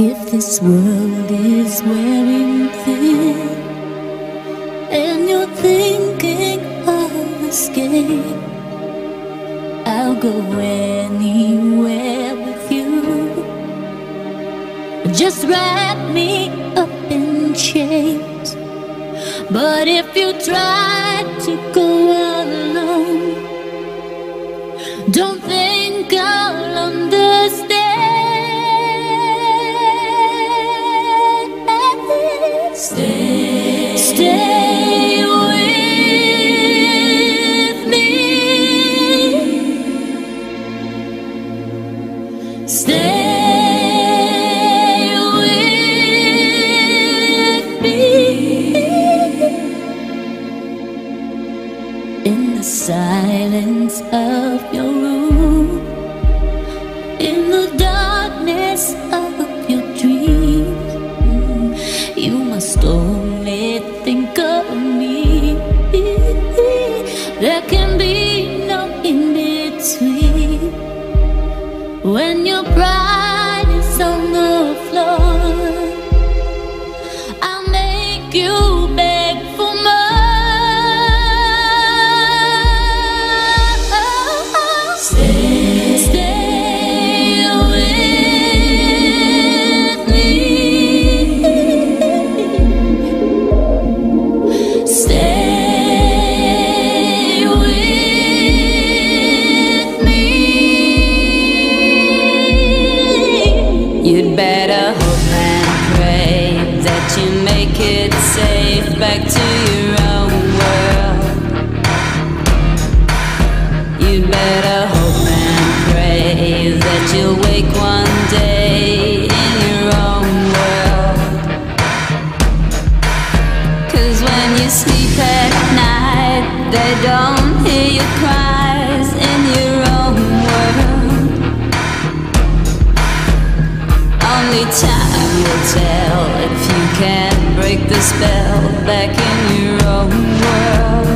If this world is wearing thin and you're thinking of escape, I'll go anywhere with you. Just wrap me up in chains. But if you try to go alone, don't think I'll understand. Stay with me. Stay with me. In the silence of your room, in the darkness of your dreams, you must only think of me. There can be no in-between. When your pride is on the floor, I'll make you beg for more. Stay with me. Stay with me. You'd better hope and pray that you make it safe back to your own world. You'd better hope and pray that you'll wake one day in your own world. 'Cause when you sleep at night, they don't hear your cries in your own world. Only time will tell if you can break the spell back in your own world.